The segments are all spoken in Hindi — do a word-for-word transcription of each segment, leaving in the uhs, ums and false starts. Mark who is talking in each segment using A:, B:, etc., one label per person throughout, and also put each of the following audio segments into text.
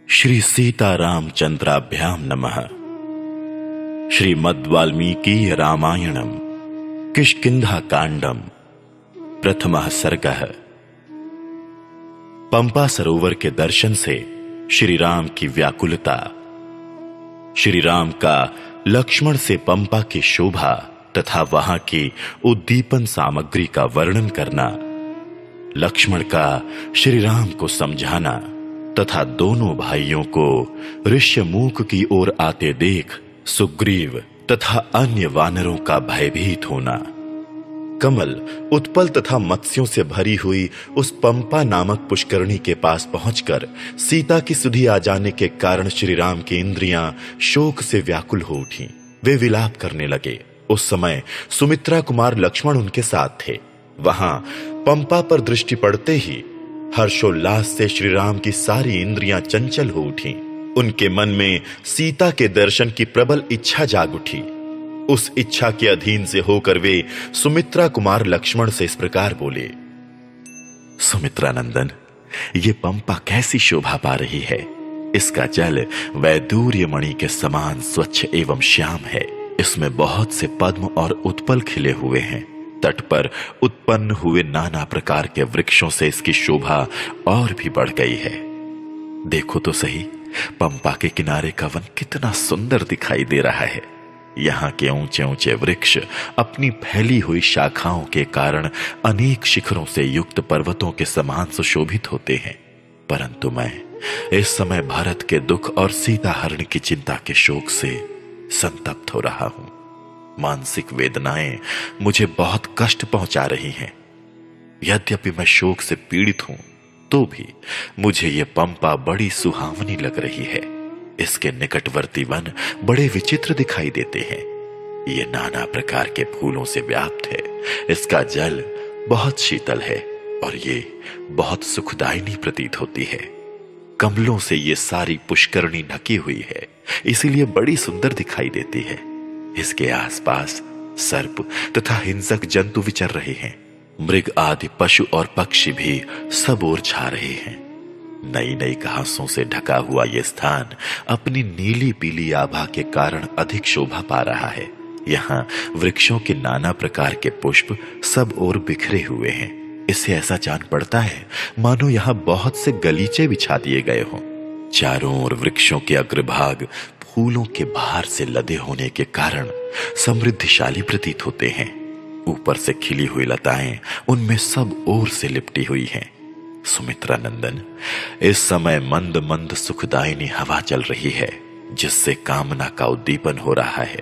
A: श्री सीतारामचंद्राभ्याम नमः। श्रीमद्वाल्मीकि रामायणम किष्किंधा कांडम प्रथमः सर्गः। पंपा सरोवर के दर्शन से श्री राम की व्याकुलता। श्री राम का लक्ष्मण से पंपा की शोभा तथा वहां की उद्दीपन सामग्री का वर्णन करना, लक्ष्मण का श्री राम को समझाना तथा दोनों भाइयों को ऋष्यमूक की ओर आते देख सुग्रीव तथा अन्य वानरों का भयभीत होना। कमल उत्पल तथा मत्स्यों से भरी हुई उस पंपा नामक पुष्करणी के पास पहुंचकर सीता की सुधि आ जाने के कारण श्री राम की इंद्रियां शोक से व्याकुल हो उठी। वे विलाप करने लगे। उस समय सुमित्रा कुमार लक्ष्मण उनके साथ थे। वहां पंपा पर दृष्टि पड़ते ही हर्षोल्लास से श्री राम की सारी इंद्रियां चंचल हो उठी। उनके मन में सीता के दर्शन की प्रबल इच्छा जाग उठी। उस इच्छा के अधीन से होकर वे सुमित्रा कुमार लक्ष्मण से इस प्रकार बोले। सुमित्रा नंदन, ये पंपा कैसी शोभा पा रही है। इसका जल वैदूर्य मणि के समान स्वच्छ एवं श्याम है। इसमें बहुत से पद्म और उत्पल खिले हुए हैं। तट पर उत्पन्न हुए नाना प्रकार के वृक्षों से इसकी शोभा और भी बढ़ गई है। देखो तो सही, पंपा के किनारे का वन कितना सुंदर दिखाई दे रहा है। यहाँ के ऊंचे ऊंचे वृक्ष अपनी फैली हुई शाखाओं के कारण अनेक शिखरों से युक्त पर्वतों के समान सुशोभित होते हैं। परंतु मैं इस समय भारत के दुख और सीता हरण की चिंता के शोक से संतप्त हो रहा हूं। मानसिक वेदनाएं मुझे बहुत कष्ट पहुंचा रही हैं। यद्यपि मैं शोक से पीड़ित हूं, तो भी मुझे यह पंपा बड़ी सुहावनी लग रही है। इसके निकटवर्ती वन बड़े विचित्र दिखाई देते हैं। ये नाना प्रकार के फूलों से व्याप्त है। इसका जल बहुत शीतल है और ये बहुत सुखदायिनी प्रतीत होती है। कमलों से ये सारी पुष्करणी ढकी हुई है, इसीलिए बड़ी सुंदर दिखाई देती है। इसके आसपास सर्प तथा हिंसक जंतु विचर रहे हैं। मृग आदि पशु और पक्षी भी सब ओर छा रहे हैं। नई नई घासों से ढका हुआ यह स्थान अपनी नीली पीली आभा के कारण अधिक शोभा पा रहा है। यहाँ वृक्षों के नाना प्रकार के पुष्प सब ओर बिखरे हुए हैं। इससे ऐसा जान पड़ता है मानो यहाँ बहुत से गलीचे बिछा दिए गए हों। चारों ओर वृक्षों के अग्रभाग फूलों के भार से लदे होने के कारण समृद्धिशाली प्रतीत होते हैं। ऊपर से खिली हुई लताएं उनमें सब ओर से लिपटी हुई हैं। सुमित्रा नंदन, इस समय मंद मंद सुखदायिनी हवा चल रही है, जिससे कामना का उद्दीपन हो रहा है।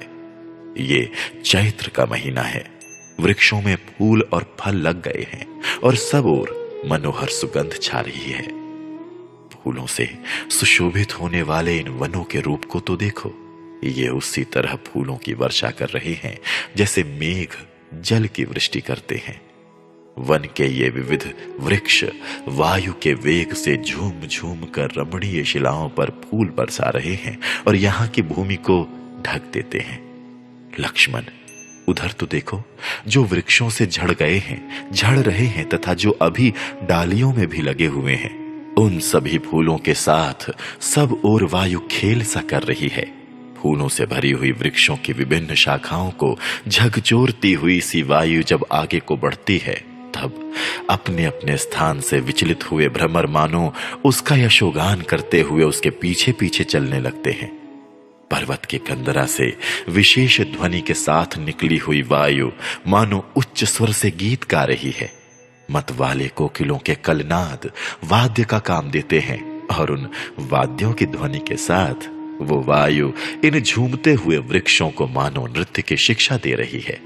A: ये चैत्र का महीना है। वृक्षों में फूल और फल लग गए हैं और सब ओर मनोहर सुगंध छा रही है। फूलों से सुशोभित होने वाले इन वनों के रूप को तो देखो। ये उसी तरह फूलों की वर्षा कर रहे हैं जैसे मेघ जल की वृष्टि करते हैं। वन के ये विविध वृक्ष वायु के वेग से झूम झूम कर रमणीय शिलाओं पर फूल बरसा रहे हैं और यहाँ की भूमि को ढक देते हैं। लक्ष्मण, उधर तो देखो, जो वृक्षों से झड़ गए हैं, झड़ रहे हैं तथा जो अभी डालियों में भी लगे हुए हैं, उन सभी फूलों के साथ सब ओर वायु खेल सा कर रही है। फूलों से भरी हुई वृक्षों की विभिन्न शाखाओं को झकझोरती हुई सी वायु जब आगे को बढ़ती है, तब अपने अपने स्थान से विचलित हुए भ्रमर मानो उसका यशोगान करते हुए उसके पीछे पीछे चलने लगते हैं। पर्वत के कंदरा से विशेष ध्वनि के साथ निकली हुई वायु मानो उच्च स्वर से गीत गा रही है। मत वाले कोकिलों के कलनाद वाद्य का काम देते हैं और उन वाद्यों की ध्वनि के साथ वो वायु इन झूमते हुए वृक्षों को मानो नृत्य की शिक्षा दे रही है।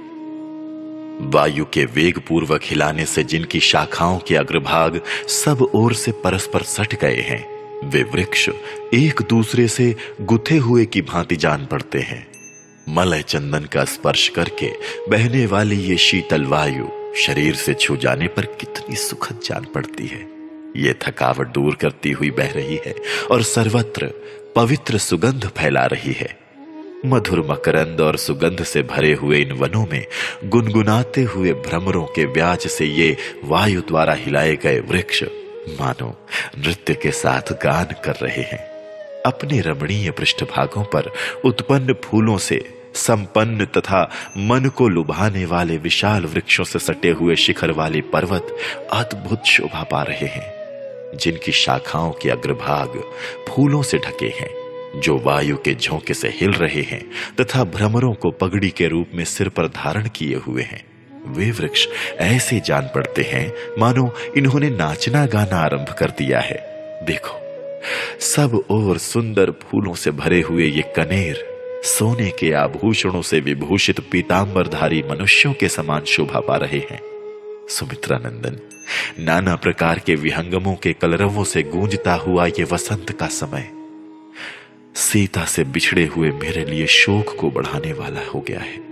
A: वायु के वेग पूर्वक हिलाने से जिनकी शाखाओं के अग्रभाग सब ओर से परस्पर सट गए हैं, वे वृक्ष एक दूसरे से गुथे हुए की भांति जान पड़ते हैं। मलय चंदन का स्पर्श करके बहने वाली ये शीतल वायु शरीर से छू जाने पर कितनी सुखद जान पड़ती है। ये थकावट दूर करती हुई बह रही है और सर्वत्र पवित्र सुगंध फैला रही है। मधुर मकरंद और सुगंध से भरे हुए इन वनों में गुनगुनाते हुए भ्रमरों के व्याज से ये वायु द्वारा हिलाए गए वृक्ष मानो नृत्य के साथ गान कर रहे हैं। अपने रमणीय पृष्ठभागों पर उत्पन्न फूलों से संपन्न तथा मन को लुभाने वाले विशाल वृक्षों से सटे हुए शिखर वाले पर्वत अद्भुत शोभा पा रहे हैं, जिनकी शाखाओं के अग्रभाग फूलों से ढके हैं जो वायु के झोंके से हिल रहे हैं तथा भ्रमरों को पगड़ी के रूप में सिर पर धारण किए हुए हैं। वे वृक्ष ऐसे जान पड़ते हैं मानो इन्होंने नाचना गाना आरंभ कर दिया है। देखो, सब ओर सुंदर फूलों से भरे हुए ये कनेर सोने के आभूषणों से विभूषित पीतांबरधारी मनुष्यों के समान शोभा पा रहे हैं। सुमित्रा नंदन, नाना प्रकार के विहंगमों के कलरवों से गूंजता हुआ ये वसंत का समय सीता से बिछड़े हुए मेरे लिए शोक को बढ़ाने वाला हो गया है।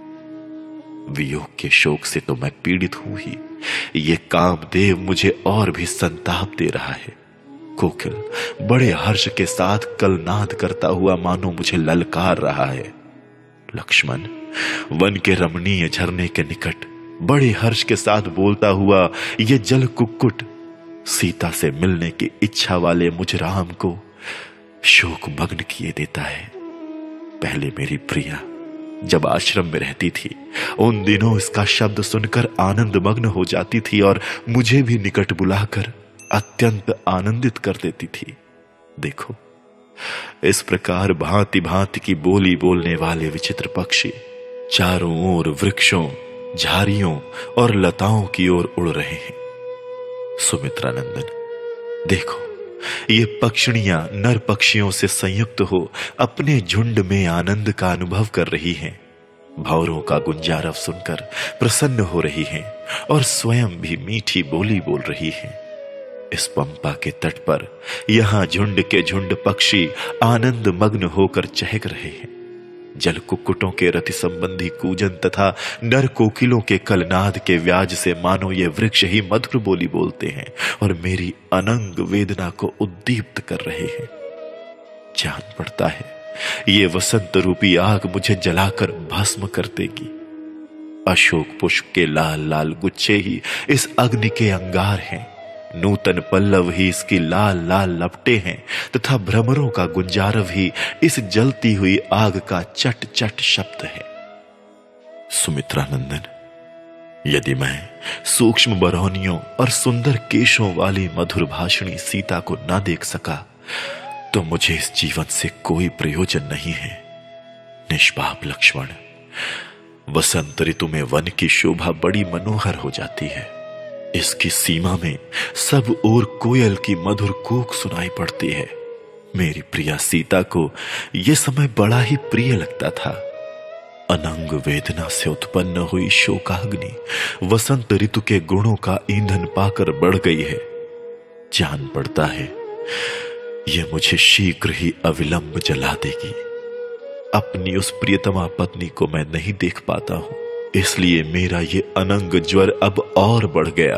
A: वियोग के शोक से तो मैं पीड़ित हूं ही, ये कामदेव मुझे और भी संताप दे रहा है। कोकिल बड़े हर्ष के साथ कलनाद करता हुआ मानो मुझे ललकार रहा है। लक्ष्मण वन के रमणीय झरने के निकट बड़े हर्ष के साथ बोलता हुआ ये जल कुक्कुट सीता से मिलने की इच्छा वाले मुझ राम को शोक मग्न किए देता है। पहले मेरी प्रिया जब आश्रम में रहती थी, उन दिनों इसका शब्द सुनकर आनंद मग्न हो जाती थी और मुझे भी निकट बुलाकर अत्यंत आनंदित कर देती थी। देखो, इस प्रकार भांति भांति की बोली बोलने वाले विचित्र पक्षी चारों ओर वृक्षों, झाड़ियों और लताओं की ओर उड़ रहे हैं। सुमित्रा नंदन, देखो, ये पक्षिणियां नर पक्षियों से संयुक्त हो अपने झुंड में आनंद का अनुभव कर रही हैं, भंवरों का गुंजारव सुनकर प्रसन्न हो रही हैं और स्वयं भी मीठी बोली बोल रही हैं। इस पंपा के तट पर यहां झुंड के झुंड पक्षी आनंद मग्न होकर चहक रहे हैं। जल कुक्कुटों के रति संबंधी कूजन तथा नर कोकिलों के कलनाद के व्याज से मानो ये वृक्ष ही मधुर बोली बोलते हैं और मेरी अनंग वेदना को उद्दीप्त कर रहे हैं। जान पड़ता है ये वसंत रूपी आग मुझे जलाकर भस्म कर देगी। अशोक पुष्प के लाल लाल गुच्छे ही इस अग्नि के अंगार हैं, नूतन पल्लव ही इसकी लाल लाल लपटे हैं तथा भ्रमरों का गुंजारव ही इस जलती हुई आग का चट चट शब्द है। सुमित्रा नंदन, यदि मैं सूक्ष्म बरौनियों और सुंदर केशों वाली मधुर भाषिणी सीता को न देख सका तो मुझे इस जीवन से कोई प्रयोजन नहीं है। निष्पाप लक्ष्मण, वसंत ऋतु में वन की शोभा बड़ी मनोहर हो जाती है। इसकी सीमा में सब ओर कोयल की मधुर कूक सुनाई पड़ती है। मेरी प्रिया सीता को यह समय बड़ा ही प्रिय लगता था। अनंग वेदना से उत्पन्न हुई शोकाग्नि वसंत ऋतु के गुणों का ईंधन पाकर बढ़ गई है। जान पड़ता है यह मुझे शीघ्र ही अविलंब जला देगी। अपनी उस प्रियतमा पत्नी को मैं नहीं देख पाता हूं, इसलिए मेरा ये अनंग ज्वर अब और बढ़ गया।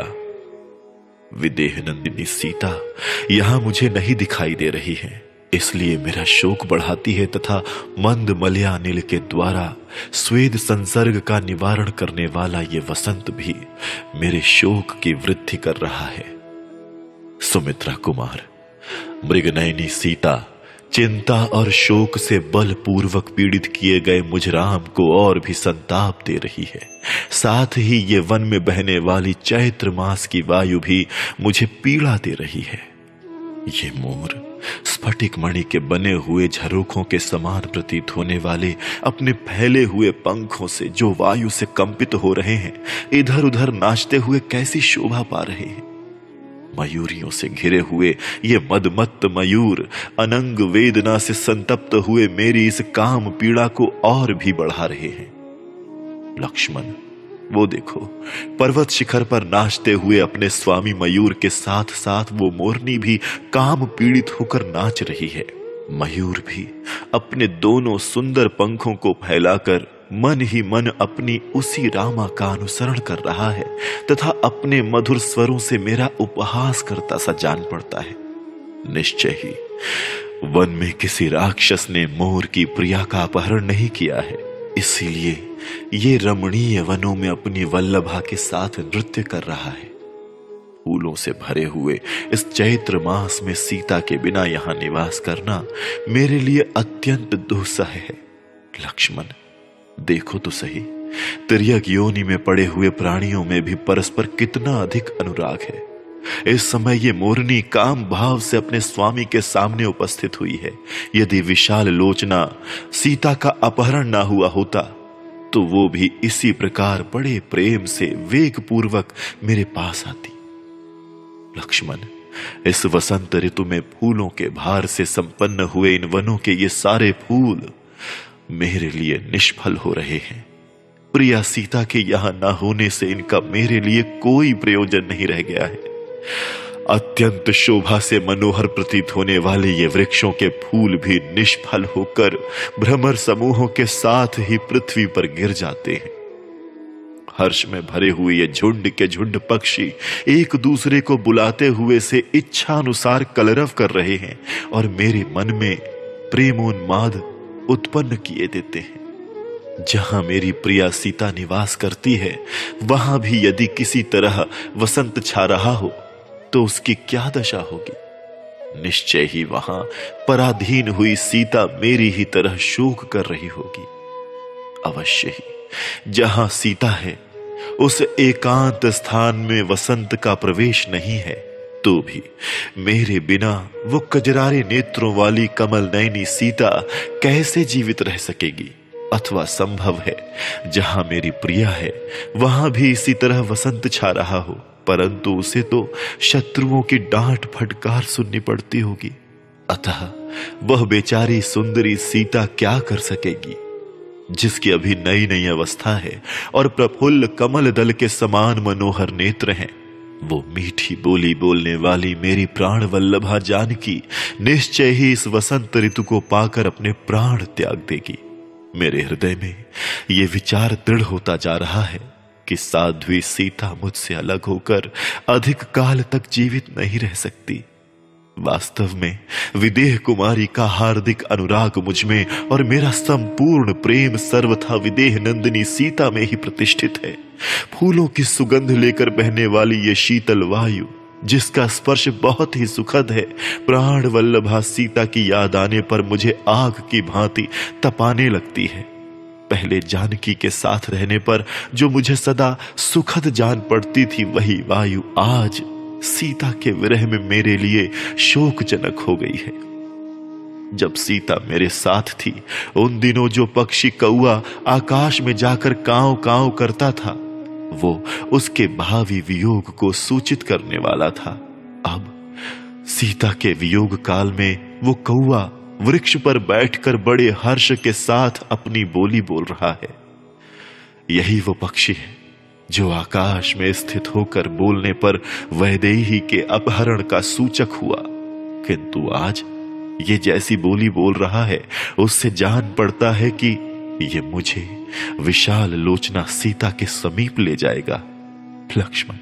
A: विदेह नंदिनी सीता यहां मुझे नहीं दिखाई दे रही है, इसलिए मेरा शोक बढ़ाती है तथा मंद मलयानिल के द्वारा स्वेद संसर्ग का निवारण करने वाला ये वसंत भी मेरे शोक की वृद्धि कर रहा है। सुमित्रा कुमार, मृगनयनी सीता चिंता और शोक से बलपूर्वक पीड़ित किए गए मुझ राम को और भी संताप दे रही है। साथ ही ये वन में बहने वाली चैत्र मास की वायु भी मुझे पीड़ा दे रही है। ये मोर स्फटिक मणि के बने हुए झरोखों के समान प्रतीत होने वाले अपने फैले हुए पंखों से जो वायु से कंपित हो रहे हैं, इधर उधर नाचते हुए कैसी शोभा पा रहे हैं। मयूरियों से घिरे हुए ये मदमत्त मयूर अनंग वेदना से संतप्त हुए मेरी इस काम पीड़ा को और भी बढ़ा रहे हैं। लक्ष्मण, वो देखो, पर्वत शिखर पर नाचते हुए अपने स्वामी मयूर के साथ साथ वो मोरनी भी काम पीड़ित होकर नाच रही है। मयूर भी अपने दोनों सुंदर पंखों को फैलाकर मन ही मन अपनी उसी रामा का अनुसरण कर रहा है तथा अपने मधुर स्वरों से मेरा उपहास करता सा जान पड़ता है। निश्चय ही वन में किसी राक्षस ने मोर की प्रिया का अपहरण नहीं किया है, इसीलिए ये रमणीय वनों में अपनी वल्लभा के साथ नृत्य कर रहा है। फूलों से भरे हुए इस चैत्र मास में सीता के बिना यहां निवास करना मेरे लिए अत्यंत दुस्सह है। लक्ष्मण, देखो तो सही, तिर्यक योनि में पड़े हुए प्राणियों में भी परस्पर कितना अधिक अनुराग है। इस समय ये मोरनी काम भाव से अपने स्वामी के सामने उपस्थित हुई है। यदि विशाल लोचना सीता का अपहरण ना हुआ होता तो वो भी इसी प्रकार बड़े प्रेम से वेग पूर्वक मेरे पास आती। लक्ष्मण, इस वसंत ऋतु में फूलों के भार से संपन्न हुए इन वनों के ये सारे फूल मेरे लिए निष्फल हो रहे हैं। प्रिया सीता के यहां ना होने से इनका मेरे लिए कोई प्रयोजन नहीं रह गया है। अत्यंत शोभा से मनोहर प्रतीत होने वाले ये वृक्षों के फूल भी निष्फल होकर भ्रमर समूहों के साथ ही पृथ्वी पर गिर जाते हैं। हर्ष में भरे हुए ये झुंड के झुंड पक्षी एक दूसरे को बुलाते हुए से इच्छा अनुसार कलरव कर रहे हैं और मेरे मन में प्रेमोन्माद उत्पन्न किए देते हैं। जहां मेरी प्रिया सीता निवास करती है वहां भी यदि किसी तरह वसंत छा रहा हो तो उसकी क्या दशा होगी। निश्चय ही वहां पराधीन हुई सीता मेरी ही तरह शोक कर रही होगी। अवश्य ही जहां सीता है उस एकांत स्थान में वसंत का प्रवेश नहीं है, तो भी मेरे बिना वो कजरारे नेत्रों वाली कमल नयनी सीता कैसे जीवित रह सकेगी। अथवा संभव है जहां मेरी प्रिया है वहां भी इसी तरह वसंत छा रहा हो, परंतु उसे तो शत्रुओं की डांट फटकार सुननी पड़ती होगी। अतः वह बेचारी सुंदरी सीता क्या कर सकेगी, जिसकी अभी नई नई अवस्था है और प्रफुल्ल कमल दल के समान मनोहर नेत्र हैं। वो मीठी बोली बोलने वाली मेरी प्राण वल्लभा जानकी निश्चय ही इस वसंत ऋतु को पाकर अपने प्राण त्याग देगी। मेरे हृदय में यह विचार दृढ़ होता जा रहा है कि साध्वी सीता मुझसे अलग होकर अधिक काल तक जीवित नहीं रह सकती। वास्तव में विदेह कुमारी का हार्दिक अनुराग मुझमें और मेरा संपूर्ण प्रेम सर्वथा विदेह नंदिनी सीता में ही प्रतिष्ठित है। फूलों की सुगंध लेकर बहने वाली ये शीतल वायु, जिसका स्पर्श बहुत ही सुखद है, प्राण वल्लभा सीता की याद आने पर मुझे आग की भांति तपाने लगती है। पहले जानकी के साथ रहने पर जो मुझे सदा सुखद जान पड़ती थी, वही वायु आज सीता के विरह में मेरे लिए शोकजनक हो गई है। जब सीता मेरे साथ थी उन दिनों जो पक्षी कौआ आकाश में जाकर कांव कांव करता था, वो उसके भावी वियोग को सूचित करने वाला था। अब सीता के वियोग काल में वो कौआ वृक्ष पर बैठकर बड़े हर्ष के साथ अपनी बोली बोल रहा है। यही वो पक्षी है जो आकाश में स्थित होकर बोलने पर वैदेही के अपहरण का सूचक हुआ, किंतु आज ये जैसी बोली बोल रहा है उससे जान पड़ता है कि ये मुझे विशाल लोचना सीता के समीप ले जाएगा। लक्ष्मण,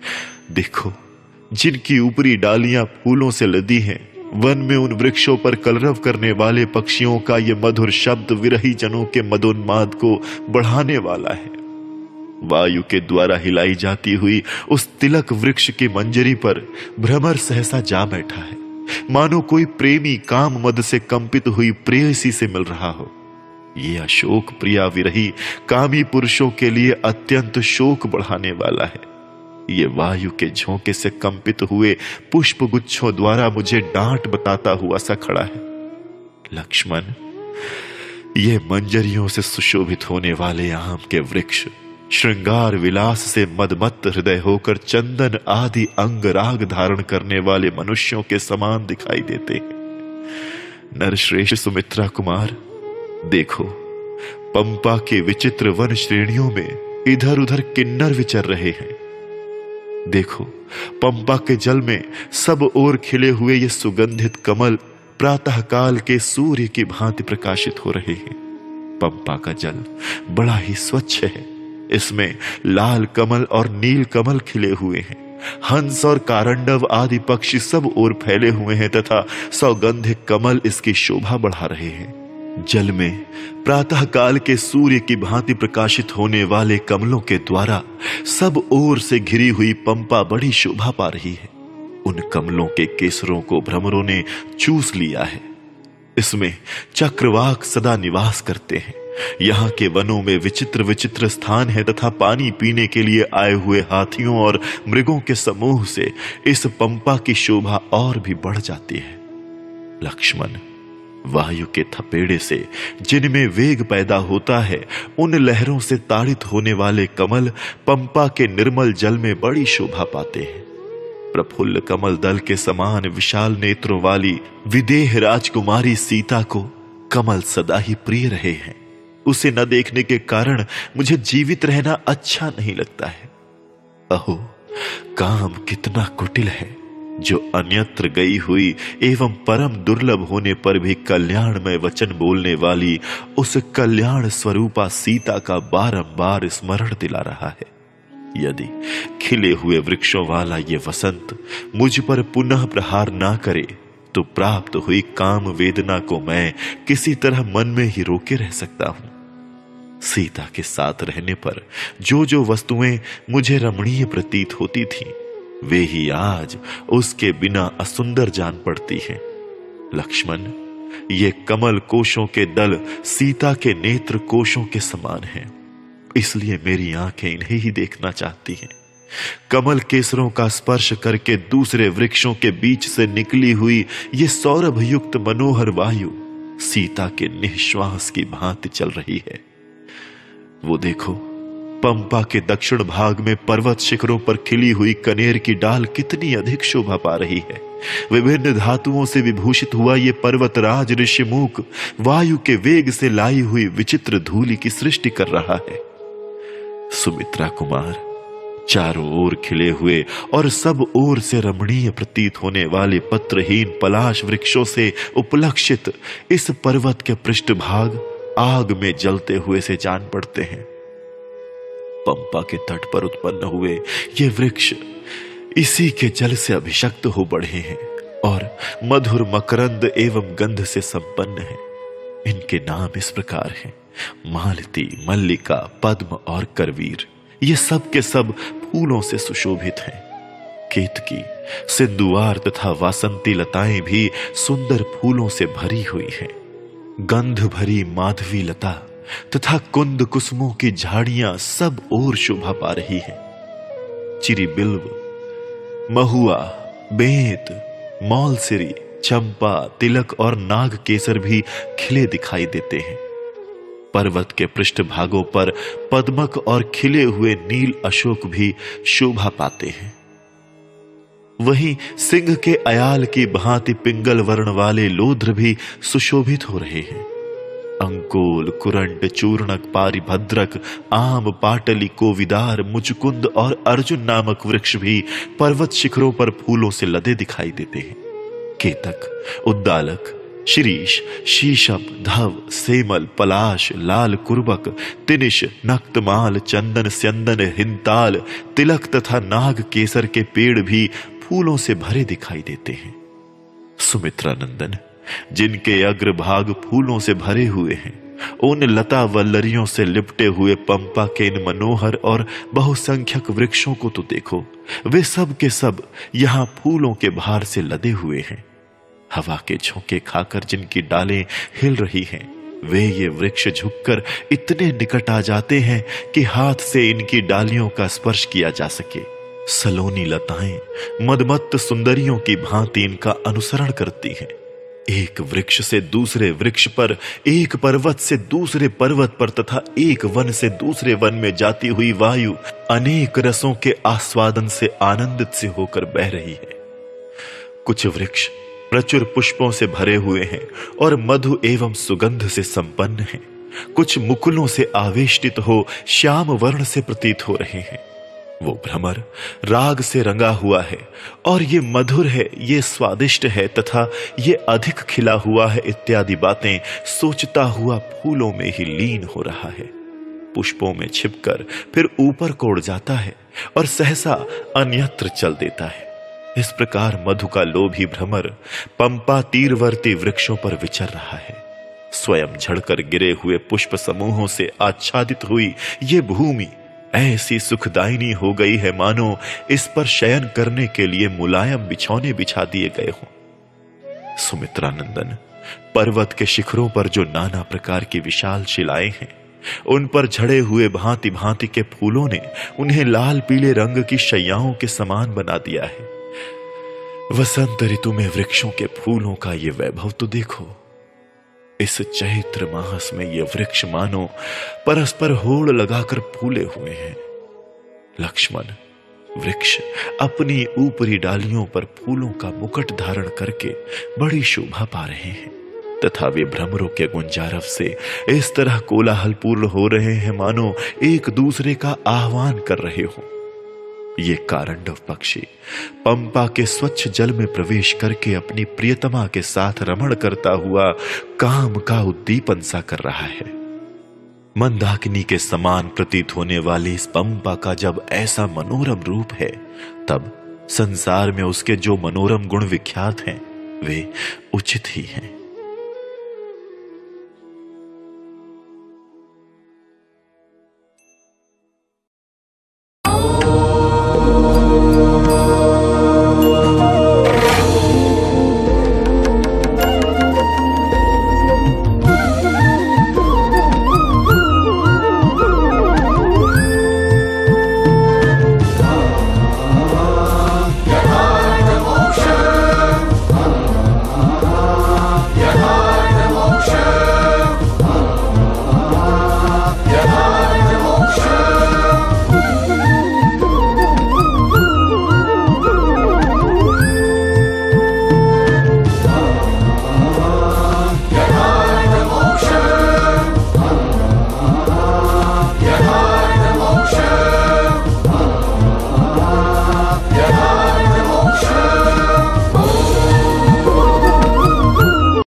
A: देखो, जिनकी ऊपरी डालियां फूलों से लदी हैं, वन में उन वृक्षों पर कलरव करने वाले पक्षियों का ये मधुर शब्द विरही जनों के मदोन्माद को बढ़ाने वाला है। वायु के द्वारा हिलाई जाती हुई उस तिलक वृक्ष की मंजरी पर भ्रमर सहसा जा बैठा है, मानो कोई प्रेमी काम मद से कंपित हुई प्रेयसी से मिल रहा हो। ये अशोक प्रिया विरही कामी पुरुषों के लिए अत्यंत शोक बढ़ाने वाला है। ये वायु के झोंके से कंपित हुए पुष्प गुच्छों द्वारा मुझे डांट बताता हुआ सा खड़ा है। लक्ष्मण, ये मंजरियों से सुशोभित होने वाले आम के वृक्ष श्रृंगार विलास से मदमत्त हृदय होकर चंदन आदि अंग राग धारण करने वाले मनुष्यों के समान दिखाई देते हैं। नरश्रेष्ठ सुमित्रा कुमार, देखो, पंपा के विचित्र वन श्रेणियों में इधर उधर किन्नर विचर रहे हैं। देखो, पंपा के जल में सब ओर खिले हुए ये सुगंधित कमल प्रातःकाल के सूर्य की भांति प्रकाशित हो रहे हैं। पंपा का जल बड़ा ही स्वच्छ है, इसमें लाल कमल और नील कमल खिले हुए हैं। हंस और कारंडव आदि पक्षी सब ओर फैले हुए हैं तथा सौगंधिक कमल इसकी शोभा बढ़ा रहे हैं। जल में प्रातः काल के सूर्य की भांति प्रकाशित होने वाले कमलों के द्वारा सब ओर से घिरी हुई पंपा बड़ी शोभा पा रही है। उन कमलों के केसरों को भ्रमरों ने चूस लिया है। इसमें चक्रवाक सदा निवास करते हैं। यहाँ के वनों में विचित्र विचित्र स्थान है तथा पानी पीने के लिए आए हुए हाथियों और मृगों के समूह से इस पंपा की शोभा और भी बढ़ जाती है। लक्ष्मण, वायु के थपेड़े से जिनमें वेग पैदा होता है, उन लहरों से ताड़ित होने वाले कमल पंपा के निर्मल जल में बड़ी शोभा पाते हैं। प्रफुल्ल कमल दल के समान विशाल नेत्रों वाली विदेह राजकुमारी सीता को कमल सदा ही प्रिय रहे हैं। उसे न देखने के कारण मुझे जीवित रहना अच्छा नहीं लगता है। अहो, काम कितना कुटिल है, जो अन्यत्र गई हुई एवं परम दुर्लभ होने पर भी कल्याणमय वचन बोलने वाली उस कल्याण स्वरूपा सीता का बारंबार स्मरण दिला रहा है। यदि खिले हुए वृक्षों वाला ये वसंत मुझ पर पुनः प्रहार ना करे तो प्राप्त हुई काम वेदना को मैं किसी तरह मन में ही रोके रह सकता हूं। सीता के साथ रहने पर जो जो वस्तुएं मुझे रमणीय प्रतीत होती थीं, वे ही आज उसके बिना असुंदर जान पड़ती हैं। लक्ष्मण, ये कमल कोशों के दल सीता के नेत्र कोशों के समान हैं, इसलिए मेरी आंखें इन्हें ही देखना चाहती हैं। कमल केसरों का स्पर्श करके दूसरे वृक्षों के बीच से निकली हुई ये सौरभ युक्त मनोहर वायु सीता के निश्वास की भांति चल रही है। वो देखो, पंपा के दक्षिण भाग में पर्वत शिखरों पर खिली हुई कनेर की डाल कितनी अधिक शोभा पा रही है। विभिन्न धातुओं से विभूषित हुआ ये पर्वतराज ऋषिमुख वायु के वेग से लाई हुई विचित्र धूलि की सृष्टि कर रहा है। सुमित्रा कुमार, चारों ओर खिले हुए और सब ओर से रमणीय प्रतीत होने वाले पत्रहीन पलाश वृक्षों से उपलक्षित इस पर्वत के पृष्ठभाग आग में जलते हुए से जान पड़ते हैं। पंपा के तट पर उत्पन्न हुए ये वृक्ष इसी के जल से अभिषक्त हो बढ़े हैं और मधुर मकरंद एवं गंध से संपन्न हैं। इनके नाम इस प्रकार हैं: मालती, मल्लिका, पद्म और करवीर। ये सब के सब फूलों से सुशोभित हैं। केतकी, सिंदुआर तथा वासंती लताएं भी सुंदर फूलों से भरी हुई हैं। गंध भरी माधवी लता तथा कुंद कुसुमों की झाड़ियां सब ओर शोभा पा रही हैं। चिरी बिल्व, महुआ, बेंत, मौलसिरी, चंपा, तिलक और नाग केसर भी खिले दिखाई देते हैं। पर्वत के पृष्ठभागों पर पद्मक और खिले हुए नील अशोक भी शोभा पाते हैं। वहीं सिंह के अयाल की भांति पिंगल वर्ण वाले लोध्र भी सुशोभित हो रहे हैं। अंकोल, कुरंड, चूर्णक, पारिभद्रक, आम, पाटली, कोविदार, मुचकुंद और अर्जुन नामक वृक्ष भी पर्वत शिखरों पर फूलों से लदे दिखाई देते हैं। केतक, उद्दालक, शिरीष, शीशम, धव, सेमल, पलाश, लाल कुर्बक, तिनिश, नक्तमाल, चंदन, स्यंदन, हिंताल, तिलक तथा नाग केसर के पेड़ भी फूलों से भरे दिखाई देते हैं। सुमित्रा नंदन, जिनके अग्रभाग फूलों से भरे हुए हैं, उन लता वल्लरियों से लिपटे हुए पंपा के इन मनोहर और बहुसंख्यक वृक्षों को तो देखो। वे सब के सब यहां फूलों के भार से लदे हुए हैं। हवा के झोंके खाकर जिनकी डालें हिल रही हैं, वे ये वृक्ष झुककर इतने निकट आ जाते हैं कि हाथ से इनकी डालियों का स्पर्श किया जा सके। सलोनी लताएं मदमत्त सुंदरियों की भांति इनका अनुसरण करती हैं। एक वृक्ष से दूसरे वृक्ष पर, एक पर्वत से दूसरे पर्वत पर तथा एक वन से दूसरे वन में जाती हुई वायु अनेक रसों के आस्वादन से आनंदित से होकर बह रही है। कुछ वृक्ष प्रचुर पुष्पों से भरे हुए हैं और मधु एवं सुगंध से संपन्न हैं। कुछ मुकुलों से आवेष्टित हो श्याम वर्ण से प्रतीत हो रहे हैं। वो भ्रमर राग से रंगा हुआ है और ये मधुर है, ये स्वादिष्ट है तथा ये अधिक खिला हुआ है इत्यादि बातें सोचता हुआ फूलों में ही लीन हो रहा है। पुष्पों में छिपकर फिर ऊपर को उड़ जाता है और सहसा अन्यत्र चल देता है। इस प्रकार मधु का लोभी भ्रमर पंपा तीरवर्ती वृक्षों पर विचर रहा है। स्वयं झड़कर गिरे हुए पुष्प समूहों से आच्छादित हुई ये भूमि ऐसी सुखदायिनी हो गई है मानो इस पर शयन करने के लिए मुलायम बिछौने बिछा दिए गए हों। सुमित्रा नंदन, पर्वत के शिखरों पर जो नाना प्रकार की विशाल शिलाएं हैं, उन पर झड़े हुए भांति भांति के फूलों ने उन्हें लाल पीले रंग की शैयाओं के समान बना दिया है। वसंत ऋतु में वृक्षों के फूलों का ये वैभव तो देखो। इस चैत्र मास में ये वृक्ष मानो परस्पर होड़ लगाकर फूले हुए हैं। लक्ष्मण, वृक्ष अपनी ऊपरी डालियों पर फूलों का मुकुट धारण करके बड़ी शोभा पा रहे हैं तथा वे भ्रमरों के गुंजारव से इस तरह कोलाहलपूर्ण हो रहे हैं मानो एक दूसरे का आह्वान कर रहे हो। ये कारंडव पक्षी पंपा के स्वच्छ जल में प्रवेश करके अपनी प्रियतमा के साथ रमण करता हुआ काम का उद्दीपन सा कर रहा है। मंदाकिनी के समान प्रतीत होने वाली इस पंपा का जब ऐसा मनोरम रूप है, तब संसार में उसके जो मनोरम गुण विख्यात हैं वे उचित ही हैं।